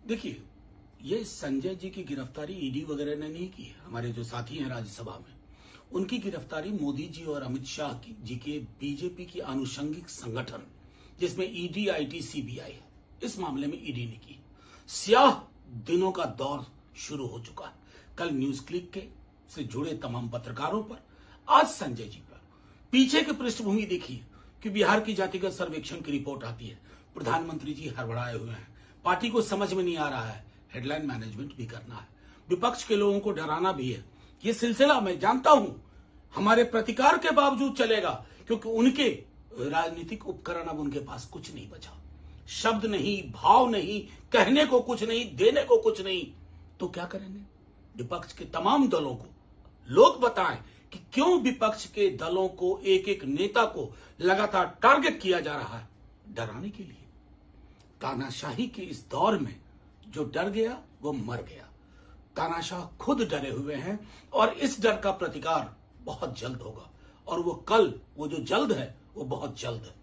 देखिए, ये संजय जी की गिरफ्तारी ईडी वगैरह ने नहीं की है। हमारे जो साथी हैं राज्यसभा में, उनकी गिरफ्तारी मोदी जी और अमित शाह जी के बीजेपी की आनुषंगिक संगठन जिसमें ईडी, आईटी, सीबीआई है, इस मामले में ईडी ने की। स्याह दिनों का दौर शुरू हो चुका है। कल न्यूज क्लिक के से जुड़े तमाम पत्रकारों पर, आज संजय जी पर। पीछे की पृष्ठभूमि देखिए कि बिहार की जातिगत सर्वेक्षण की रिपोर्ट आती है। प्रधानमंत्री जी हड़बड़ाए हुए हैं, पार्टी को समझ में नहीं आ रहा है, हेडलाइन मैनेजमेंट भी करना है, विपक्ष के लोगों को डराना भी है। ये सिलसिला मैं जानता हूं हमारे प्रतिकार के बावजूद चलेगा, क्योंकि उनके राजनीतिक उपकरण अब उनके पास कुछ नहीं बचा। शब्द नहीं, भाव नहीं, कहने को कुछ नहीं, देने को कुछ नहीं, तो क्या करेंगे? विपक्ष के तमाम दलों को लोग बताएं कि क्यों विपक्ष के दलों को, एक एक नेता को लगातार टारगेट किया जा रहा है, डराने के लिए। तानाशाही के इस दौर में जो डर गया वो मर गया। तानाशाह खुद डरे हुए हैं और इस डर का प्रतिकार बहुत जल्द होगा, और वो कल, वो जो जल्द है वो बहुत जल्द है।